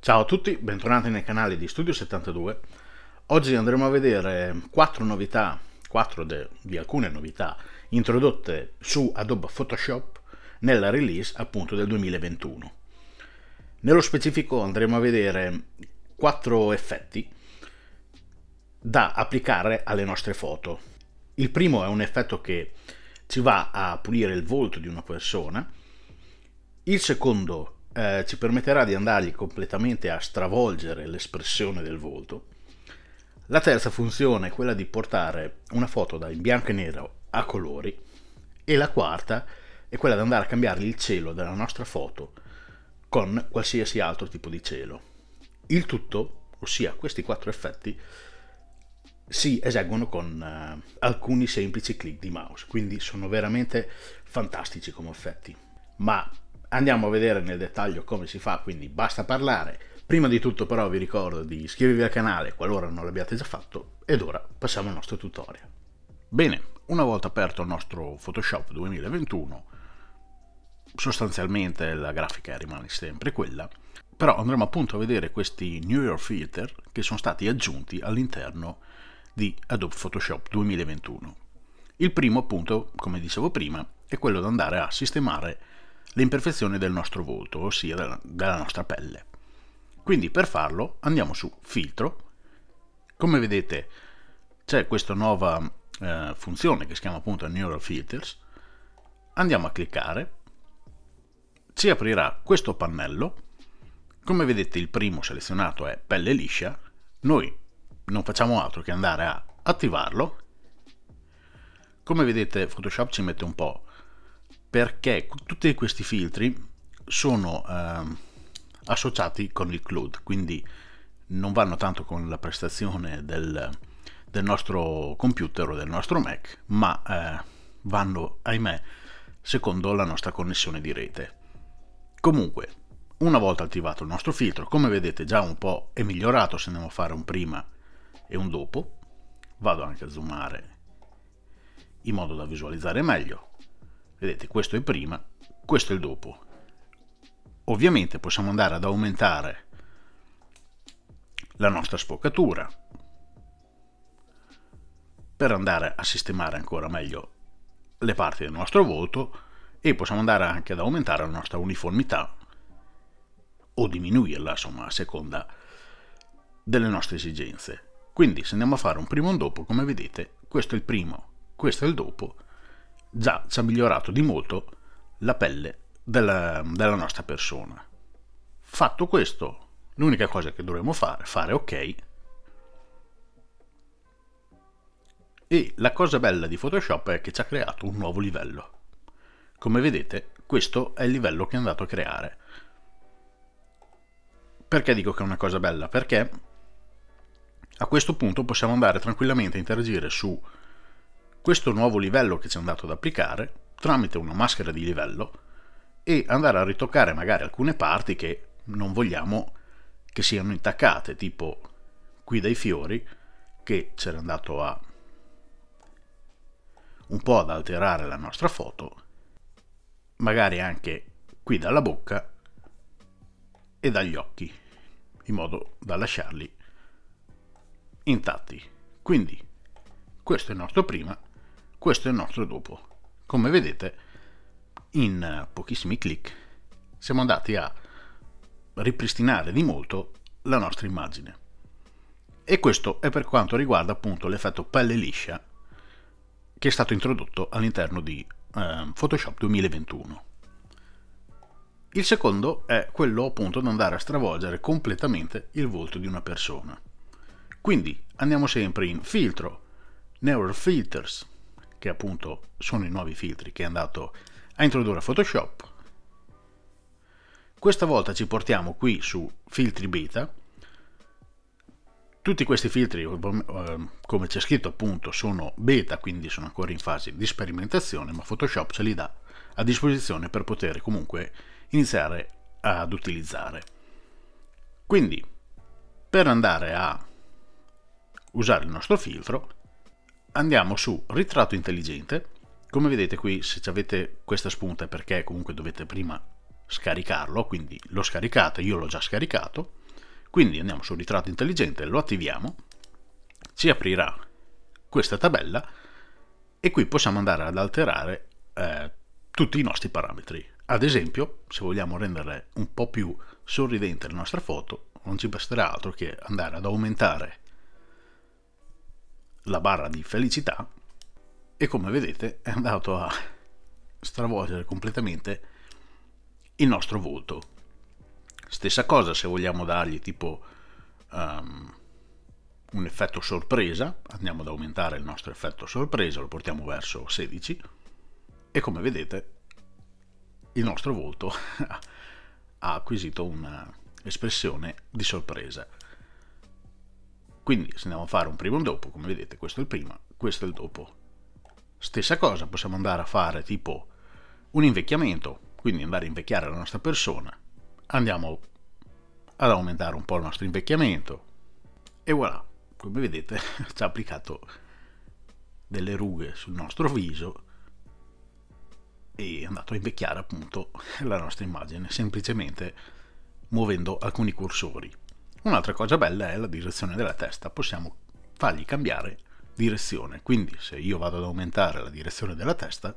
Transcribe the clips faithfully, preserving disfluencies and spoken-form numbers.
Ciao a tutti, bentornati nel canale di Studio settantadue. Oggi andremo a vedere quattro novità, quattro di alcune novità introdotte su Adobe Photoshop nella release appunto del duemilaventuno. Nello specifico andremo a vedere quattro effetti da applicare alle nostre foto. Il primo è un effetto che ci va a pulire il volto di una persona. Il secondo Eh, ci permetterà di andargli completamente a stravolgere l'espressione del volto. La terza funzione è quella di portare una foto da in bianco e nero a colori, e la quarta è quella di andare a cambiare il cielo della nostra foto con qualsiasi altro tipo di cielo. Il tutto, ossia questi quattro effetti, si eseguono con eh, alcuni semplici clic di mouse, quindi sono veramente fantastici come effetti. Ma andiamo a vedere nel dettaglio come si fa, quindi basta parlare. Prima di tutto però vi ricordo di iscrivervi al canale qualora non l'abbiate già fatto, ed ora passiamo al nostro tutorial. Bene, una volta aperto il nostro Photoshop duemilaventuno, sostanzialmente la grafica rimane sempre quella, però andremo appunto a vedere questi newer filter che sono stati aggiunti all'interno di Adobe Photoshop duemilaventuno. Il primo appunto, come dicevo prima, è quello di andare a sistemare le imperfezioni del nostro volto, ossia della, della nostra pelle. Quindi per farlo andiamo su filtro. Come vedete c'è questa nuova eh, funzione che si chiama appunto Neural Filters. Andiamo a cliccare, ci aprirà questo pannello. Come vedete il primo selezionato è pelle liscia. Noi non facciamo altro che andare a attivarlo. Come vedete Photoshop ci mette un po', perché tutti questi filtri sono eh, associati con il cloud, quindi non vanno tanto con la prestazione del, del nostro computer o del nostro Mac, ma eh, vanno, ahimè, secondo la nostra connessione di rete. Comunque, una volta attivato il nostro filtro, come vedete già un po' è migliorato. Se andiamo a fare un prima e un dopo, vado anche a zoomare in modo da visualizzare meglio. Vedete, questo è prima, questo è il dopo. Ovviamente possiamo andare ad aumentare la nostra sfocatura per andare a sistemare ancora meglio le parti del nostro volto, e possiamo andare anche ad aumentare la nostra uniformità o diminuirla, insomma, a seconda delle nostre esigenze. Quindi se andiamo a fare un prima e un dopo, come vedete, questo è il primo, questo è il dopo. Già ci ha migliorato di molto la pelle della, della nostra persona. Fatto questo, l'unica cosa che dovremo fare è fare ok. E la cosa bella di Photoshop è che ci ha creato un nuovo livello. Come vedete, questo è il livello che è andato a creare. Perché dico che è una cosa bella? Perché a questo punto possiamo andare tranquillamente a interagire su questo nuovo livello che ci è andato ad applicare tramite una maschera di livello, e andare a ritoccare magari alcune parti che non vogliamo che siano intaccate, tipo qui dai fiori, che c'era andato a un po' ad alterare la nostra foto, magari anche qui dalla bocca e dagli occhi, in modo da lasciarli intatti. Quindi questo è il nostro prima, questo è il nostro dopo. Come vedete, in pochissimi clic siamo andati a ripristinare di molto la nostra immagine. E questo è per quanto riguarda appunto l'effetto pelle liscia che è stato introdotto all'interno di eh, Photoshop duemilaventuno. Il secondo è quello appunto di andare a stravolgere completamente il volto di una persona. Quindi andiamo sempre in filtro, Neural Filters, che appunto sono i nuovi filtri che è andato a introdurre Photoshop. Questa volta ci portiamo qui su filtri beta. Tutti questi filtri, come c'è scritto appunto, sono beta, quindi sono ancora in fase di sperimentazione, ma Photoshop ce li dà a disposizione per poter comunque iniziare ad utilizzare. Quindi, per andare a usare il nostro filtro, andiamo su ritratto intelligente. Come vedete qui, se avete questa spunta è perché comunque dovete prima scaricarlo, quindi lo scaricate, io l'ho già scaricato. Quindi andiamo su ritratto intelligente, lo attiviamo, ci aprirà questa tabella e qui possiamo andare ad alterare eh, tutti i nostri parametri. Ad esempio, se vogliamo rendere un po' più sorridente la nostra foto, non ci basterà altro che andare ad aumentare la barra di felicità e come vedete è andato a stravolgere completamente il nostro volto. Stessa cosa se vogliamo dargli tipo um, un effetto sorpresa, andiamo ad aumentare il nostro effetto sorpresa, lo portiamo verso sedici e come vedete il nostro volto ha acquisito un'espressione di sorpresa. Quindi se andiamo a fare un prima e un dopo, come vedete questo è il prima, questo è il dopo. Stessa cosa, possiamo andare a fare tipo un invecchiamento, quindi andare a invecchiare la nostra persona. Andiamo ad aumentare un po' il nostro invecchiamento e voilà, come vedete ci ha applicato delle rughe sul nostro viso e è andato a invecchiare appunto la nostra immagine semplicemente muovendo alcuni cursori. Un'altra cosa bella è la direzione della testa, possiamo fargli cambiare direzione, quindi se io vado ad aumentare la direzione della testa,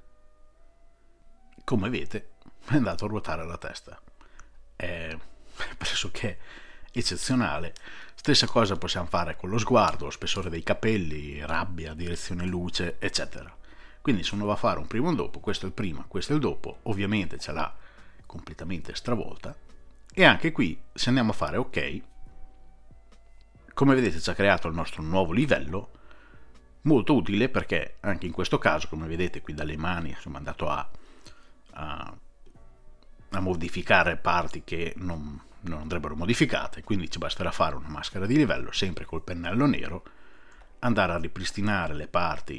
come vedete è andato a ruotare la testa. È pressoché eccezionale. Stessa cosa possiamo fare con lo sguardo, lo spessore dei capelli, rabbia, direzione luce, eccetera. Quindi se uno va a fare un prima e un dopo, questo è il prima, questo è il dopo, ovviamente ce l'ha completamente stravolta. E anche qui, se andiamo a fare ok, come vedete ci ha creato il nostro nuovo livello, molto utile perché anche in questo caso, come vedete qui dalle mani, sono andato a, a a modificare parti che non, non andrebbero modificate, quindi ci basterà fare una maschera di livello sempre col pennello nero, andare a ripristinare le parti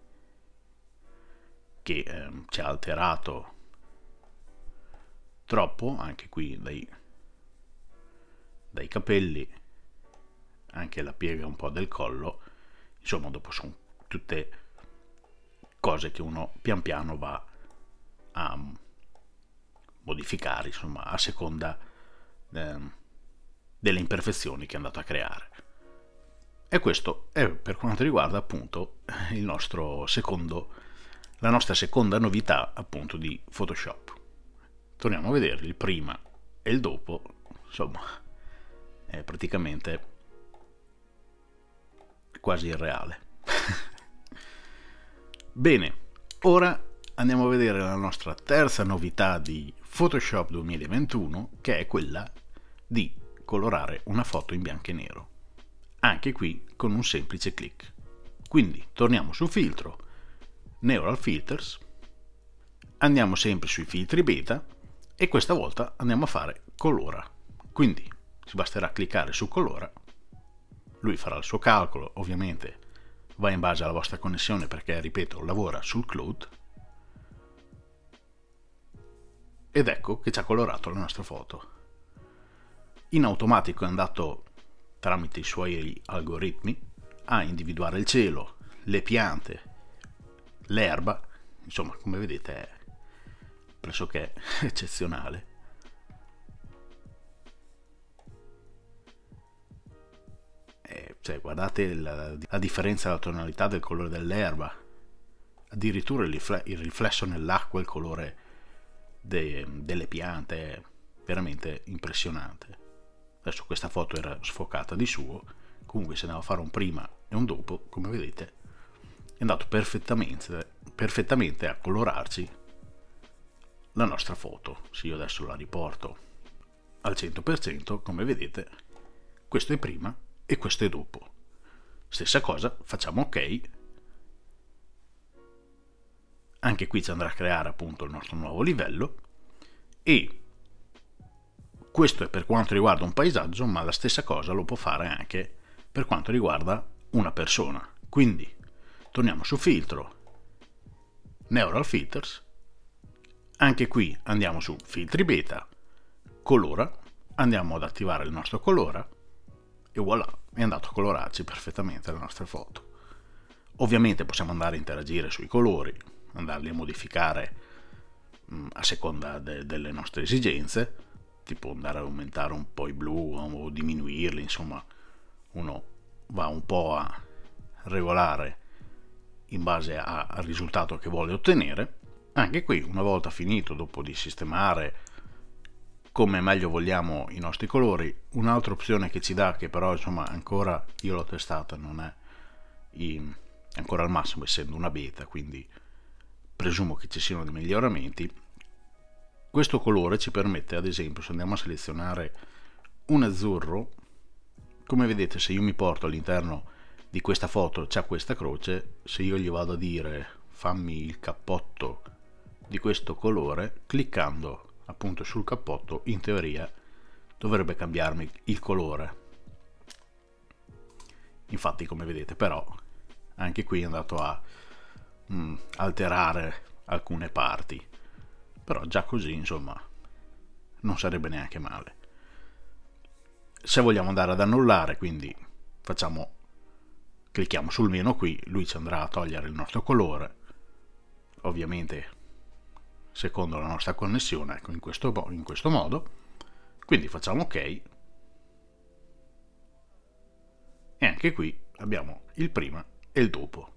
che eh, ci ha alterato troppo, anche qui dai, dai capelli, anche la piega un po' del collo, insomma dopo sono tutte cose che uno pian piano va a modificare, insomma, a seconda eh, delle imperfezioni che è andato a creare. E questo è per quanto riguarda appunto il nostro secondo, la nostra seconda novità appunto di Photoshop. Torniamo a vedere il prima e il dopo, insomma, è praticamente quasi irreale. Bene, ora andiamo a vedere la nostra terza novità di Photoshop duemilaventuno, che è quella di colorare una foto in bianco e nero, anche qui con un semplice clic. Quindi torniamo su filtro, Neural Filters, andiamo sempre sui filtri beta e questa volta andiamo a fare colora. Quindi ci basterà cliccare su colora, lui farà il suo calcolo, ovviamente va in base alla vostra connessione perché, ripeto, lavora sul cloud. Ed ecco che ci ha colorato la nostra foto. In automatico è andato, tramite i suoi algoritmi, a individuare il cielo, le piante, l'erba, insomma come vedete è pressoché eccezionale. E, cioè, guardate la, la differenza della tonalità del colore dell'erba, addirittura il, rifle il riflesso nell'acqua, il colore De, delle piante, è veramente impressionante. Adesso questa foto era sfocata di suo, comunque se andiamo a fare un prima e un dopo, come vedete è andato perfettamente, perfettamente a colorarci la nostra foto. Se io adesso la riporto al cento per cento, come vedete questo è prima e questo è dopo. Stessa cosa, facciamo ok. Anche qui ci andrà a creare appunto il nostro nuovo livello e questo è per quanto riguarda un paesaggio, ma la stessa cosa lo può fare anche per quanto riguarda una persona. Quindi torniamo su filtro, Neural Filters, anche qui andiamo su filtri beta, colora, andiamo ad attivare il nostro colora e voilà, è andato a colorarci perfettamente la nostra foto. Ovviamente possiamo andare a interagire sui colori, andarli a modificare mh, a seconda de delle nostre esigenze. tipo andare ad aumentare un po' i blu o diminuirli, insomma uno va un po' a regolare in base a, al risultato che vuole ottenere. Anche qui, una volta finito, dopo di sistemare come meglio vogliamo i nostri colori, un'altra opzione che ci dà, che però insomma ancora io l'ho testata, non è in, ancora al massimo essendo una beta, quindi presumo che ci siano dei miglioramenti. Questo colore ci permette, ad esempio, se andiamo a selezionare un azzurro, come vedete, se io mi porto all'interno di questa foto c'è questa croce, se io gli vado a dire fammi il cappotto di questo colore, cliccando appunto sul cappotto, in teoria dovrebbe cambiarmi il colore. Infatti, come vedete, però anche qui è andato a mh, alterare alcune parti, però già così insomma non sarebbe neanche male. Se vogliamo andare ad annullare, quindi facciamo, clicchiamo sul meno qui, lui ci andrà a togliere il nostro colore, ovviamente secondo la nostra connessione, ecco, in questo, in questo modo. Quindi facciamo ok, e anche qui abbiamo il prima e il dopo.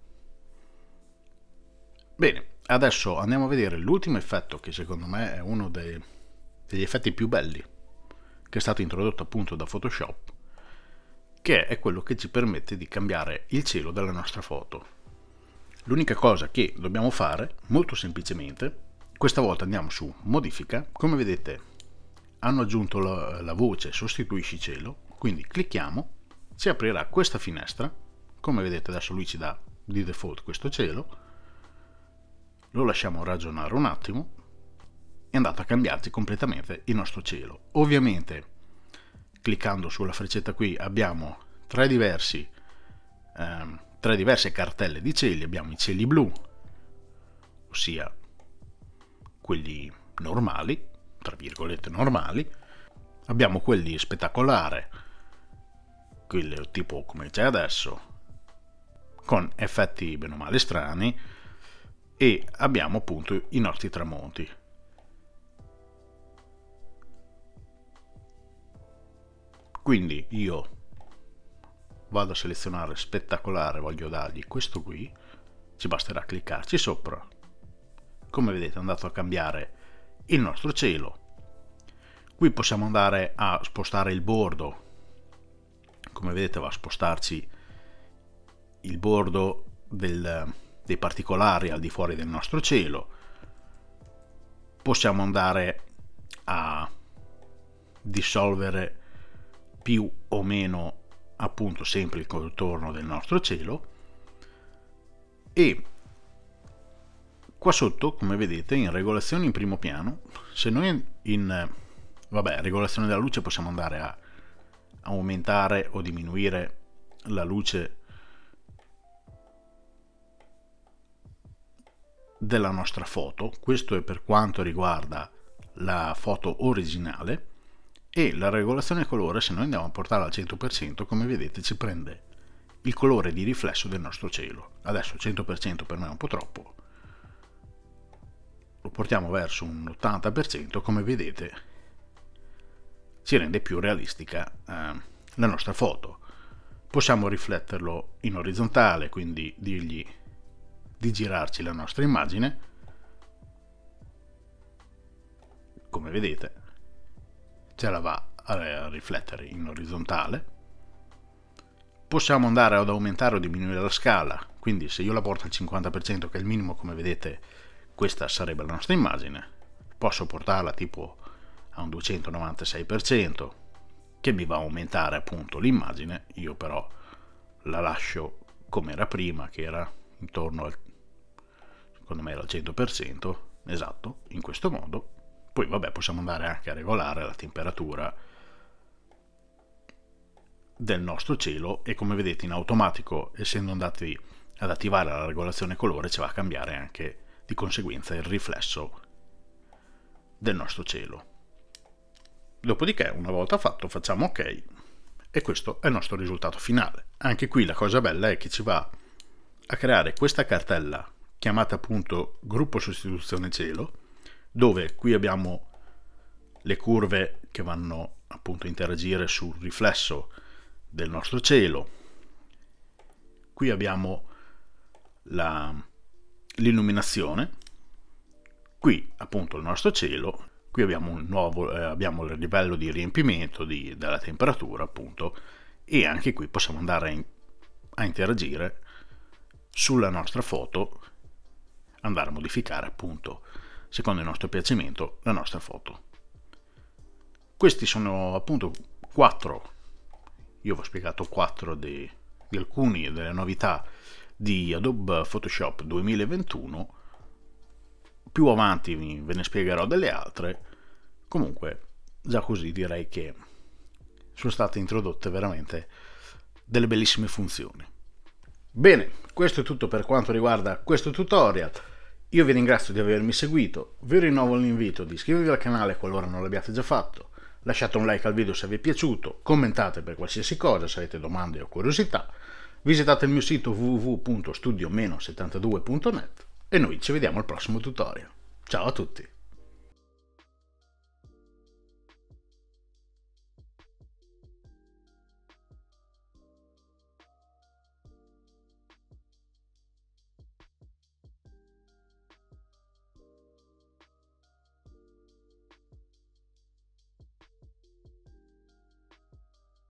Bene, adesso andiamo a vedere l'ultimo effetto, che secondo me è uno dei, degli effetti più belli, che è stato introdotto appunto da Photoshop, che è quello che ci permette di cambiare il cielo della nostra foto. L'unica cosa che dobbiamo fare, molto semplicemente, questa volta andiamo su modifica, come vedete hanno aggiunto la, la voce sostituisci cielo, quindi clicchiamo, si aprirà questa finestra, come vedete adesso lui ci dà di default questo cielo, lo lasciamo ragionare un attimo, è andato a cambiarci completamente il nostro cielo. Ovviamente cliccando sulla freccetta qui abbiamo tre diversi ehm, tre diverse cartelle di cieli. Abbiamo i cieli blu, ossia quelli normali, tra virgolette normali, abbiamo quelli spettacolare, quelli tipo come c'è adesso, con effetti bene o male strani, e abbiamo appunto i nostri tramonti. Quindi io vado a selezionare spettacolare, voglio dargli questo qui, ci basterà cliccarci sopra, come vedete è andato a cambiare il nostro cielo. Qui possiamo andare a spostare il bordo, come vedete va a spostarci il bordo del, dei particolari al di fuori del nostro cielo. Possiamo andare a dissolvere più o meno appunto sempre il contorno del nostro cielo, e qua sotto come vedete in regolazioni in primo piano, se noi in vabbè regolazione della luce possiamo andare a aumentare o diminuire la luce della nostra foto, questo è per quanto riguarda la foto originale, e la regolazione colore, se noi andiamo a portarla al cento per cento, come vedete ci prende il colore di riflesso del nostro cielo. Adesso il cento per cento per me è un po' troppo, lo portiamo verso un ottanta per cento, come vedete ci rende più realistica eh, la nostra foto. Possiamo rifletterlo in orizzontale, quindi dirgli di girarci la nostra immagine, come vedete ce la va a riflettere in orizzontale. Possiamo andare ad aumentare o diminuire la scala, quindi se io la porto al cinquanta per cento, che è il minimo, come vedete questa sarebbe la nostra immagine. Posso portarla tipo a un duecentonovantasei per cento, che mi va a aumentare appunto l'immagine. Io però la lascio come era prima, che era intorno al, secondo me era al cento per cento, esatto, in questo modo. Poi vabbè, possiamo andare anche a regolare la temperatura del nostro cielo, e come vedete in automatico, essendo andati ad attivare la regolazione colore, ci va a cambiare anche di conseguenza il riflesso del nostro cielo. Dopodiché, una volta fatto, facciamo ok, e questo è il nostro risultato finale. Anche qui la cosa bella è che ci va a creare questa cartella chiamata appunto gruppo sostituzione cielo, dove qui abbiamo le curve che vanno appunto a interagire sul riflesso del nostro cielo. Qui abbiamo l'illuminazione, qui appunto il nostro cielo, qui abbiamo un nuovo eh, abbiamo il livello di riempimento di, della temperatura appunto, e anche qui possiamo andare a, in, a interagire sulla nostra foto, andare a modificare appunto secondo il nostro piacimento la nostra foto. Questi sono appunto quattro, io vi ho spiegato quattro di, di alcune delle novità di Adobe Photoshop duemilaventuno. Più avanti ve ne spiegherò delle altre. Comunque già così direi che sono state introdotte veramente delle bellissime funzioni. Bene, questo è tutto per quanto riguarda questo tutorial. Io vi ringrazio di avermi seguito, vi rinnovo l'invito di iscrivervi al canale qualora non l'abbiate già fatto, lasciate un like al video se vi è piaciuto, commentate per qualsiasi cosa se avete domande o curiosità, visitate il mio sito w w w punto studio settantadue punto net e noi ci vediamo al prossimo tutorial. Ciao a tutti!